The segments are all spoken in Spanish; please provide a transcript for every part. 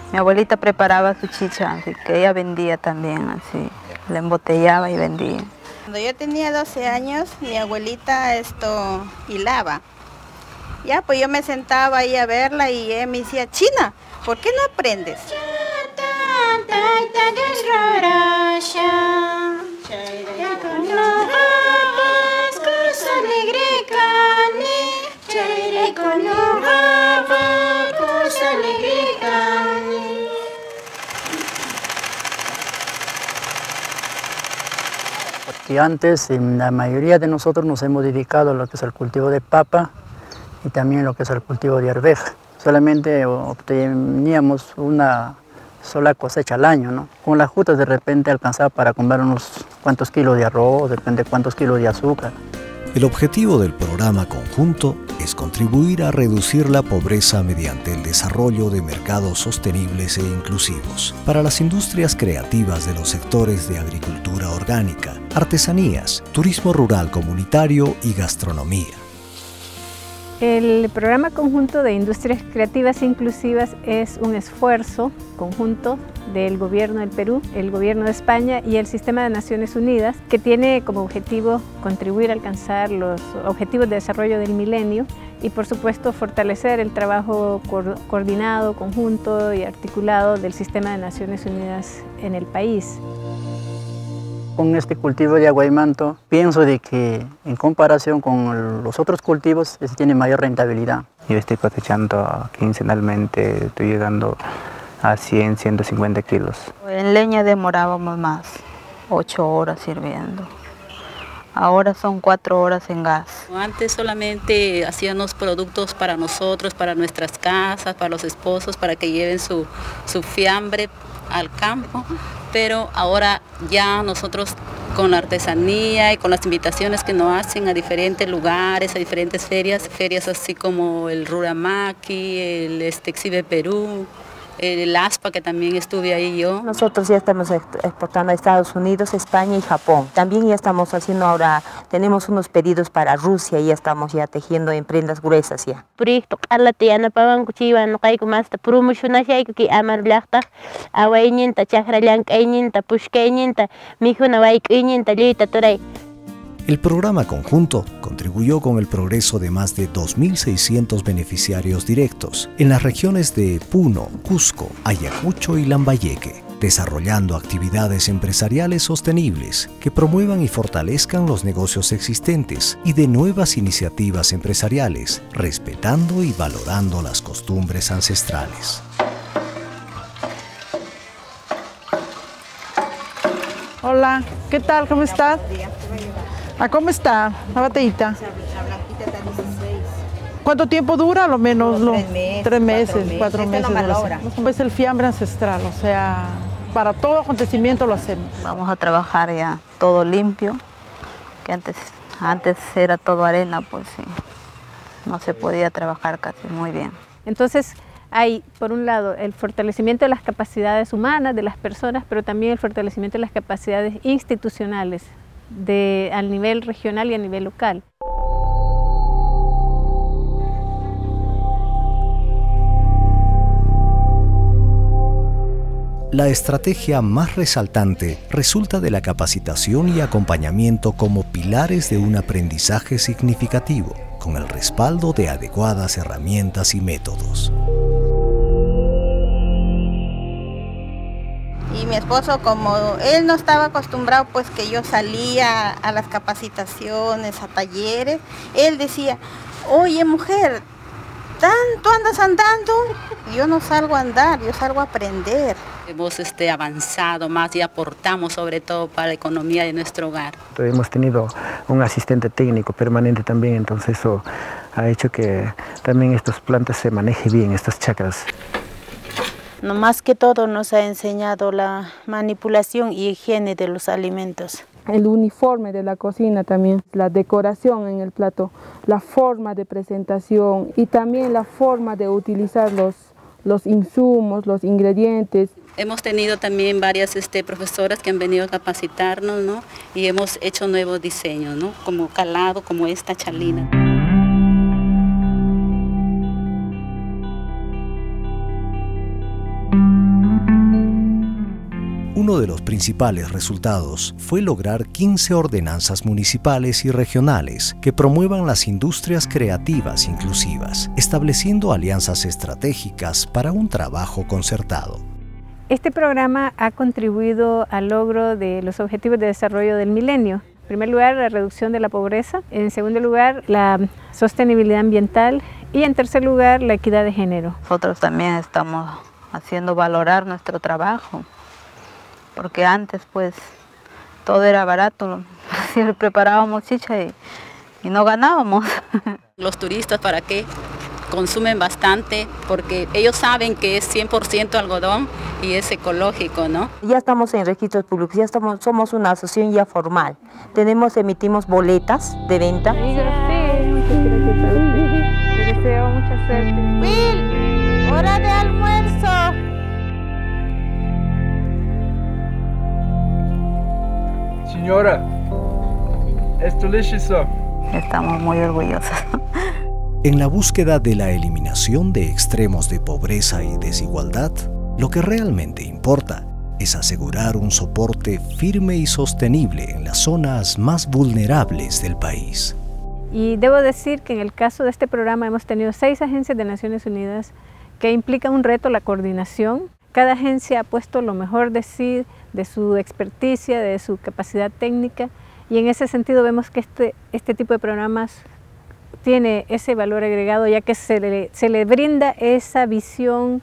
Mi abuelita preparaba su chicha, así que ella vendía también, así, la embotellaba y vendía. Cuando yo tenía 12 años, mi abuelita hilaba. Ya, pues yo me sentaba ahí a verla y ella me decía, China, ¿por qué no aprendes? Porque antes la mayoría de nosotros nos hemos dedicado a lo que es el cultivo de papa y también lo que es el cultivo de arveja. Solamente obteníamos una sola cosecha al año, ¿no? Con las jutas de repente alcanzaba para comprar unos cuantos kilos de arroz, depende de cuántos kilos de azúcar. El objetivo del programa conjunto es contribuir a reducir la pobreza mediante el desarrollo de mercados sostenibles e inclusivos para las industrias creativas de los sectores de agricultura orgánica, artesanías, turismo rural comunitario y gastronomía. El programa conjunto de industrias creativas e inclusivas es un esfuerzo conjunto del gobierno del Perú, el gobierno de España y el sistema de Naciones Unidas, que tiene como objetivo contribuir a alcanzar los objetivos de desarrollo del milenio y por supuesto fortalecer el trabajo coordinado, conjunto y articulado del sistema de Naciones Unidas en el país. Con este cultivo de aguaimanto, pienso de que en comparación con los otros cultivos, este tiene mayor rentabilidad. Yo estoy cosechando quincenalmente, estoy llegando a 100, 150 kilos. En leña demorábamos más, 8 horas sirviendo. Ahora son 4 horas en gas. Antes solamente hacíamos productos para nosotros, para nuestras casas, para los esposos, para que lleven su fiambre al campo, pero ahora ya nosotros con la artesanía y con las invitaciones que nos hacen a diferentes lugares, a diferentes ferias así como el Ruramaki, el Exhibe Perú, el ASPA, que también estuve ahí yo. Nosotros ya estamos exportando a Estados Unidos, España y Japón. También ya estamos haciendo ahora, tenemos unos pedidos para Rusia y ya estamos ya tejiendo en prendas gruesas ya. El programa conjunto contribuyó con el progreso de más de 2.600 beneficiarios directos en las regiones de Puno, Cusco, Ayacucho y Lambayeque, desarrollando actividades empresariales sostenibles que promuevan y fortalezcan los negocios existentes y de nuevas iniciativas empresariales, respetando y valorando las costumbres ancestrales. Hola, ¿qué tal? ¿Cómo estás? ¿Cómo está la batallita? ¿Cuánto tiempo dura? A lo menos 3 meses, 4 meses. Es el fiambre ancestral, o sea, para todo acontecimiento lo hacemos. Vamos a trabajar ya todo limpio, que antes era todo arena, pues sí, no se podía trabajar casi muy bien. Entonces, hay, por un lado, el fortalecimiento de las capacidades humanas de las personas, pero también el fortalecimiento de las capacidades institucionales al nivel regional y a nivel local. La estrategia más resaltante resulta de la capacitación y acompañamiento como pilares de un aprendizaje significativo, con el respaldo de adecuadas herramientas y métodos. Y mi esposo, como él no estaba acostumbrado, pues que yo salía a las capacitaciones, a talleres, él decía, oye mujer, ¿tanto andas andando? Yo no salgo a andar, yo salgo a aprender. Hemos avanzado más y aportamos sobre todo para la economía de nuestro hogar. Hemos tenido un asistente técnico permanente también, entonces eso ha hecho que también estas plantas se manejen bien, estas chacras. No, más que todo nos ha enseñado la manipulación y higiene de los alimentos. El uniforme de la cocina también, la decoración en el plato, la forma de presentación y también la forma de utilizar los insumos, los ingredientes. Hemos tenido también varias profesoras que han venido a capacitarnos, ¿no? Y hemos hecho nuevos diseños, ¿no? Como calado, como esta chalina. Uno de los principales resultados fue lograr 15 ordenanzas municipales y regionales que promuevan las industrias creativas inclusivas, estableciendo alianzas estratégicas para un trabajo concertado. Este programa ha contribuido al logro de los Objetivos de Desarrollo del Milenio. En primer lugar, la reducción de la pobreza. En segundo lugar, la sostenibilidad ambiental. Y en tercer lugar, la equidad de género. Nosotros también estamos haciendo valorar nuestro trabajo, porque antes pues todo era barato, si preparábamos chicha y no ganábamos. Los turistas, ¿para qué? Consumen bastante porque ellos saben que es 100% algodón y es ecológico, ¿no? Ya estamos en registros públicos, somos una asociación ya formal. Emitimos boletas de venta. Sí, te deseo mucha suerte. ¡Will! ¡Hora de almuerzo! Señora, es delicioso. Estamos muy orgullosos. En la búsqueda de la eliminación de extremos de pobreza y desigualdad, lo que realmente importa es asegurar un soporte firme y sostenible en las zonas más vulnerables del país. Y debo decir que en el caso de este programa hemos tenido 6 agencias de Naciones Unidas que implican un reto, la coordinación. Cada agencia ha puesto lo mejor de sí, de su experticia, de su capacidad técnica, y en ese sentido vemos que este tipo de programas tiene ese valor agregado, ya que se le brinda esa visión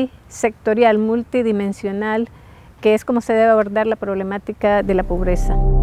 multisectorial, multidimensional, que es como se debe abordar la problemática de la pobreza.